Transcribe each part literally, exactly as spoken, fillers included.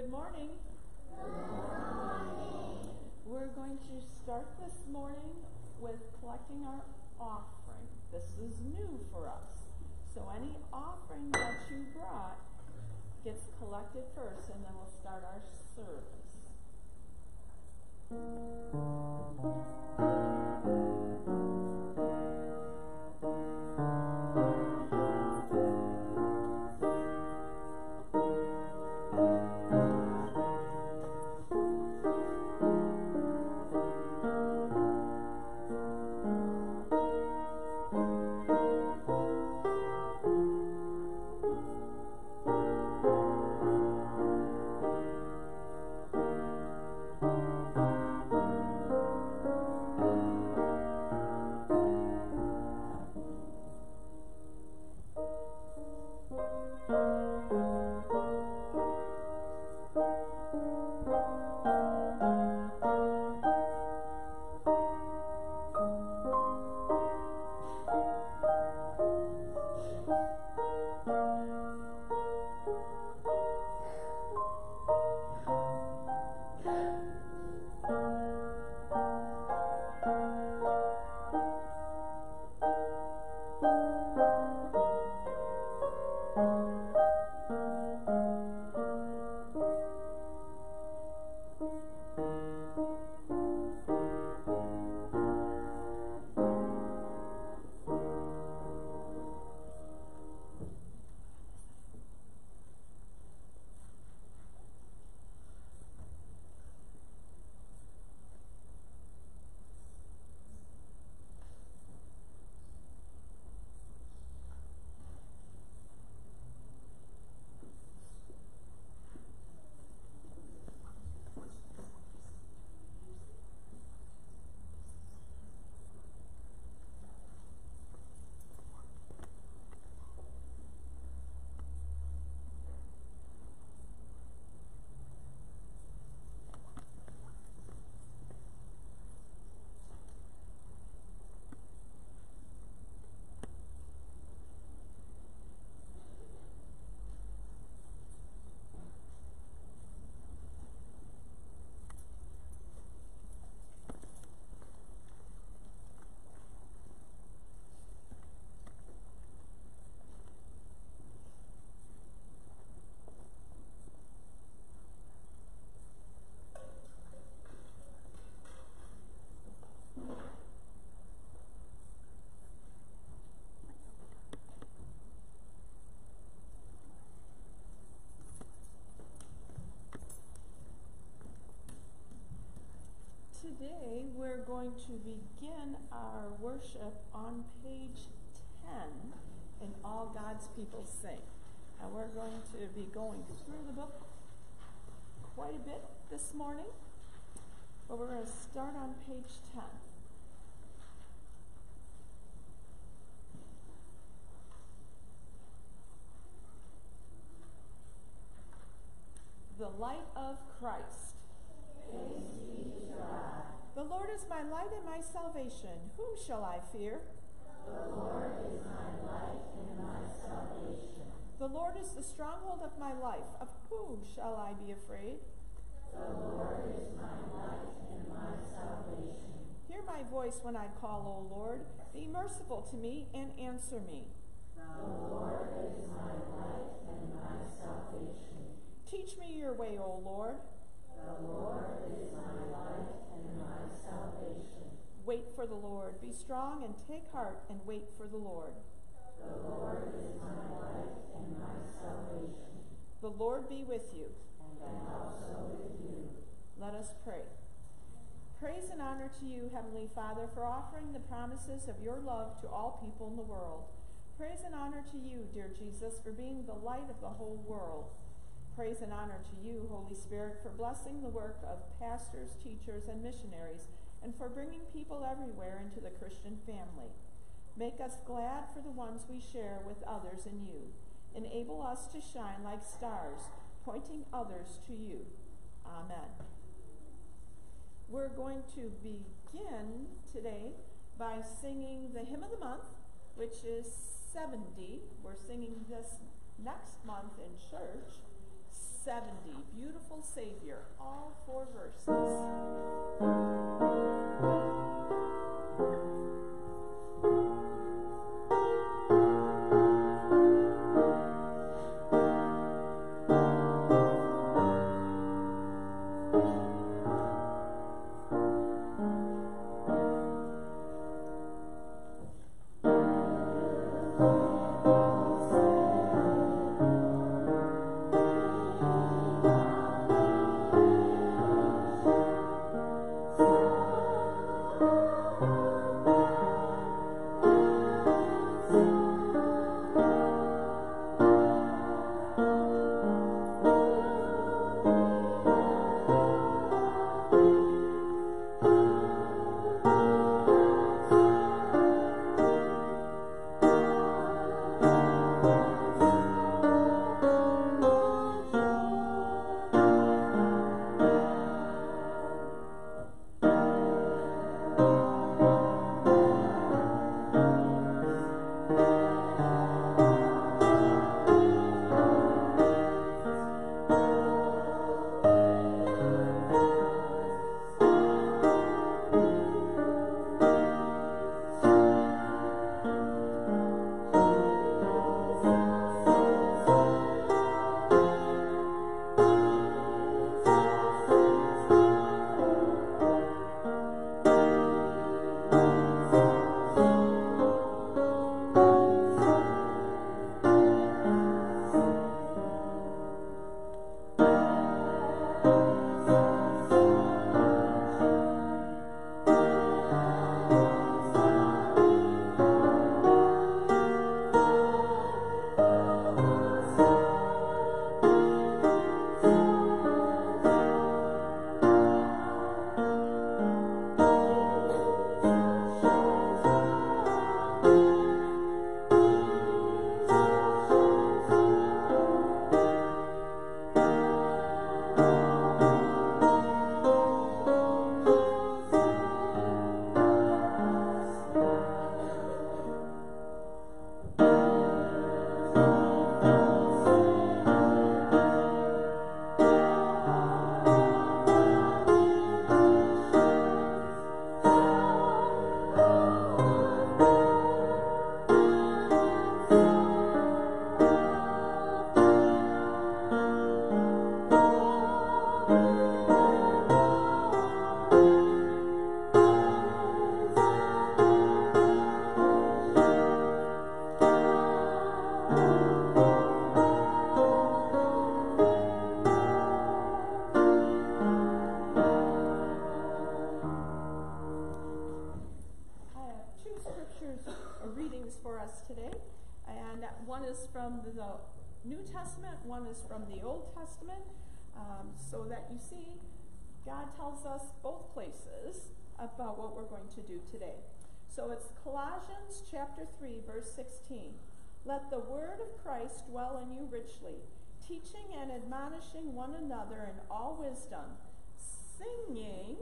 Good morning. Good morning. We're going to start this morning with collecting our offering. This is new for us. So any offering that you brought gets collected first, and then we'll start our service. Today we're going to begin our worship on page ten in All God's People Sing. And we're going to be going through the book quite a bit this morning, but we're going to start on page ten. The Light of Christ. Praise be to God. The Lord is my light and my salvation. Whom shall I fear? The Lord is my light and my salvation. The Lord is the stronghold of my life. Of whom shall I be afraid? The Lord is my light and my salvation. Hear my voice when I call, O Lord. Be merciful to me and answer me. The Lord is my light and my salvation. Teach me your way, O Lord. The Lord is my light and my salvation. Wait for the Lord. Be strong and take heart and wait for the Lord. The Lord is my light and my salvation. The Lord be with you. And also with you. Let us pray. Praise and honor to you, Heavenly Father, for offering the promises of your love to all people in the world. Praise and honor to you, dear Jesus, for being the light of the whole world. Praise and honor to you, Holy Spirit, for blessing the work of pastors, teachers, and missionaries, and for bringing people everywhere into the Christian family. Make us glad for the ones we share with others in you. Enable us to shine like stars, pointing others to you. Amen. We're going to begin today by singing the hymn of the month, which is seventy. We're singing this next month in church. seventy, Beautiful Savior, all four verses. From the New Testament, one is from the Old Testament, um, so that you see God tells us both places about what we're going to do today. So it's Colossians chapter three, verse sixteen. Let the word of Christ dwell in you richly, teaching and admonishing one another in all wisdom, singing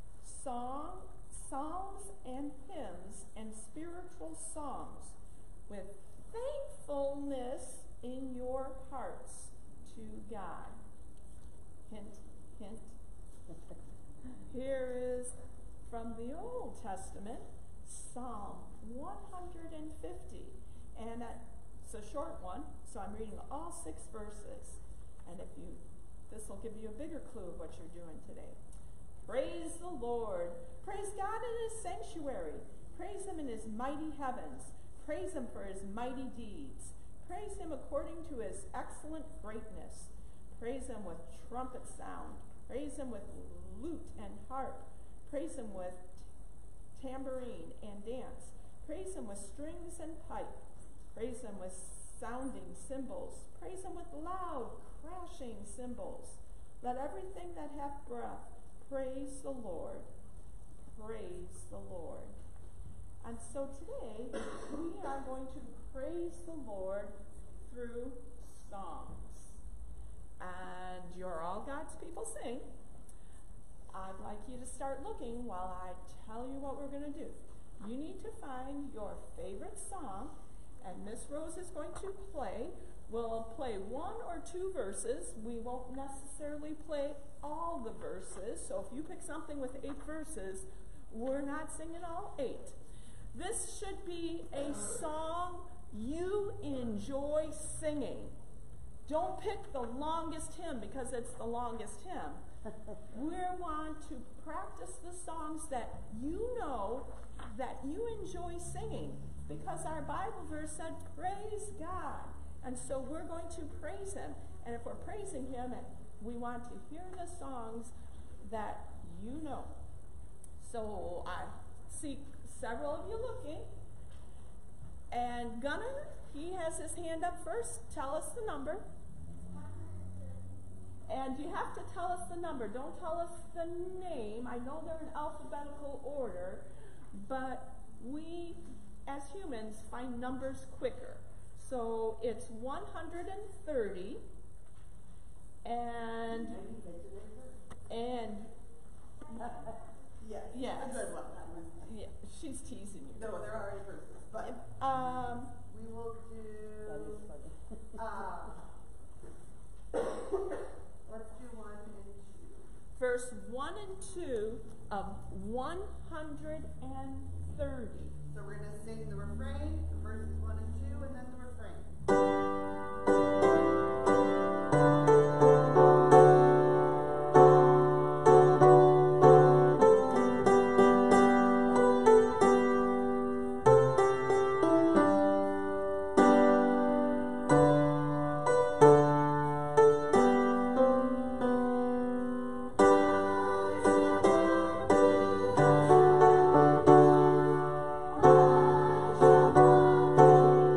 song, psalms and hymns and spiritual songs with thankfulness in your hearts to God. Hint, hint. Here is from the Old Testament, Psalm one hundred fifty. And it's a short one, so I'm reading all six verses. And if you, this will give you a bigger clue of what you're doing today. Praise the Lord. Praise God in his sanctuary. Praise him in his mighty heavens. Praise him for his mighty deeds. Praise him according to his excellent greatness. Praise him with trumpet sound. Praise him with lute and harp. Praise him with tambourine and dance. Praise him with strings and pipe. Praise him with sounding cymbals. Praise him with loud, crashing cymbals. Let everything that hath breath praise the Lord. Praise the Lord. And so today, we are going to praise the Lord through songs. And you're all God's people sing. I'd like you to start looking while I tell you what we're going to do. You need to find your favorite song, and Miss Rose is going to play We'll play one or two verses. We won't necessarily play all the verses. So if you pick something with eight verses, we're not singing all eight. This should be a song you enjoy singing. Don't pick the longest hymn because it's the longest hymn. We want to practice the songs that you know, that you enjoy singing, because our Bible verse said, praise God. And so we're going to praise him. And if we're praising him, we want to hear the songs that you know. So I see several of you looking. And Gunnar, he has his hand up first. Tell us the number. And you have to tell us the number. Don't tell us the name. I know they're in alphabetical order, but we, as humans, find numbers quicker. So it's one hundred thirty, and, and, yes, yes, a good one. yeah, she's teasing you. No, there are already verses, but Um, we will do, uh, let's do one and two. verse one and two of one hundred thirty. So we're going to sing the refrain, verses one and two, and then the refrain. Thank you.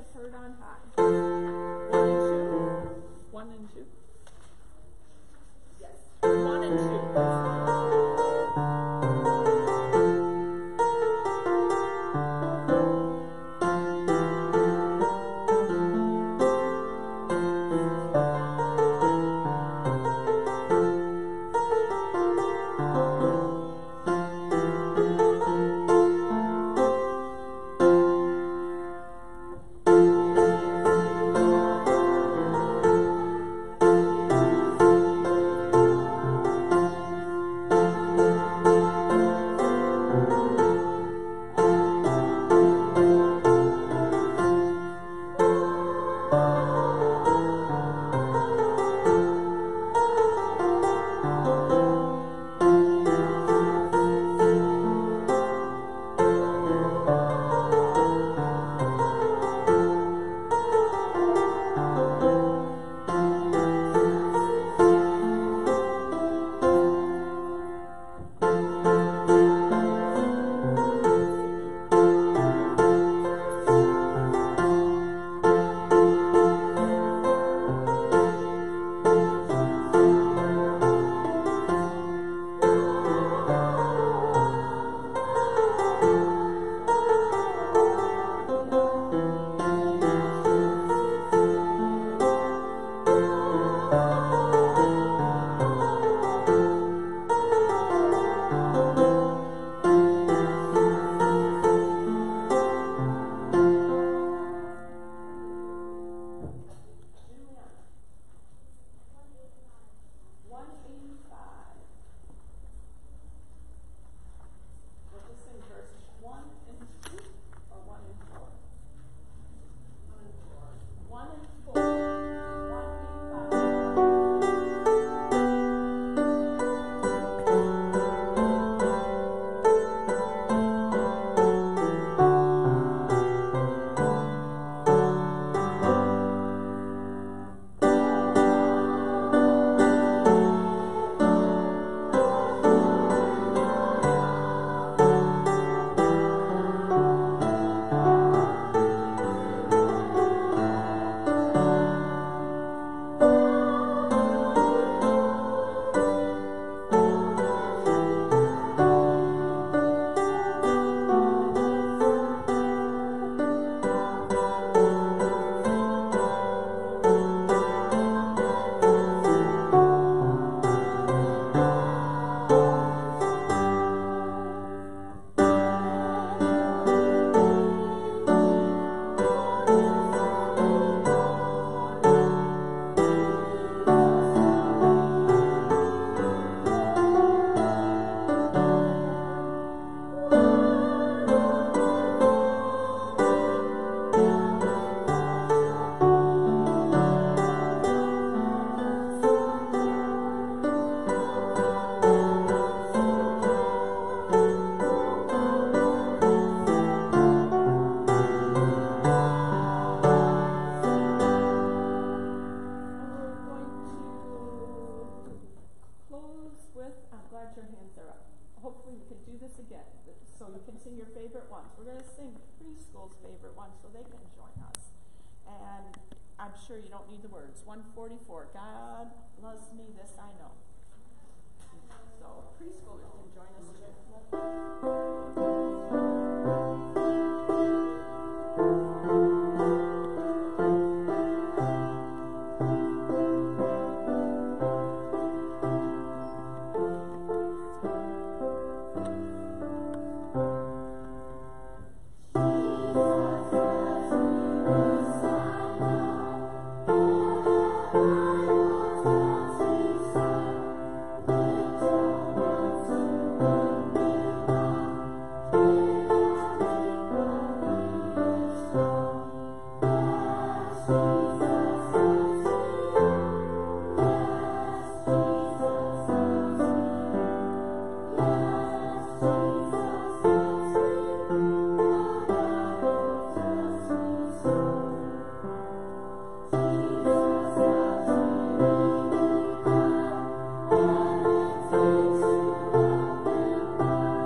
have heard on high. One and two. One and two. Yes. One and two. I'm sure you don't need the words. one forty-four, God loves me, this I know. So preschoolers can join us too.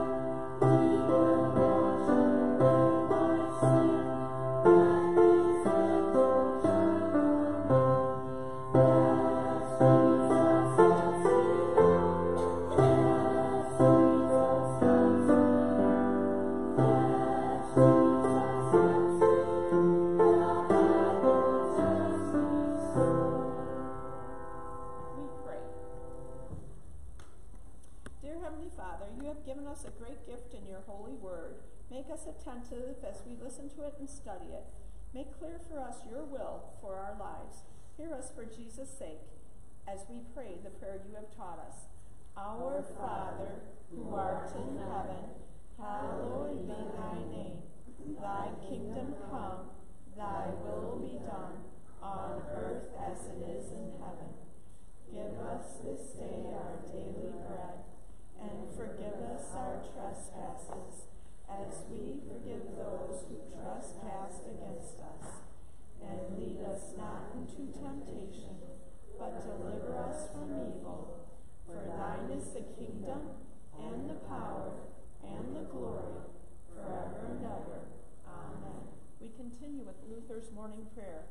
Thank you. us attentive as we listen to it and study it. Make clear for us your will for our lives. Hear us for Jesus' sake as we pray the prayer you have taught us. Our Father, who art in heaven, hallowed be thy name. Thy kingdom come, thy will be done, on earth as it is in heaven. Give us this day our daily bread, and forgive us our trespasses, as we forgive those who trespass against us. And lead us not into temptation, but deliver us from evil. For thine is the kingdom, and the power, and the glory, forever and ever. Amen. We continue with Luther's morning prayer.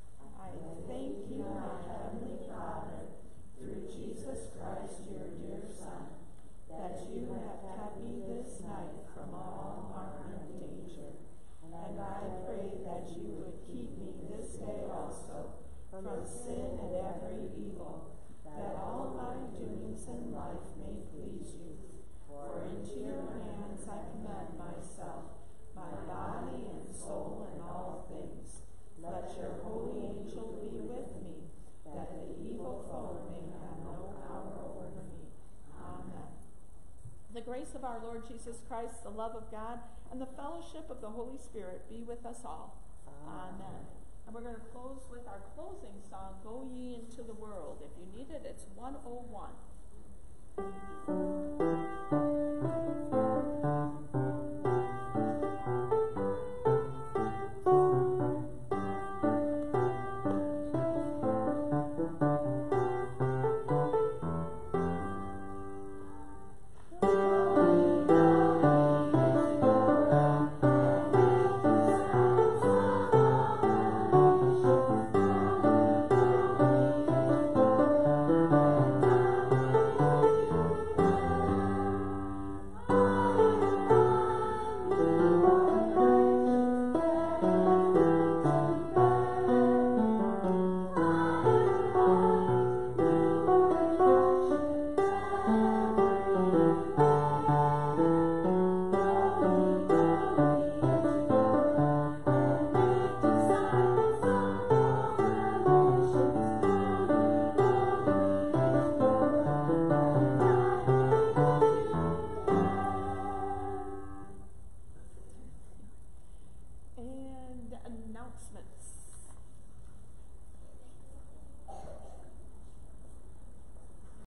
I thank you, my heavenly Father, through Jesus Christ, your dear Son, that you have kept me this night from all harm and danger. And I pray that you would keep me this day also from sin and every evil, that all my doings in life may please you. For into your hands I commend myself, my body and soul and all things. Let your holy angel be with me, that the evil foe may have no power over me. Amen. The grace of our Lord Jesus Christ, the love of God, and the fellowship of the Holy Spirit be with us all. Amen. Amen. And we're going to close with our closing song, Go Ye Into the World. If you need it, it's one oh one. Announcements.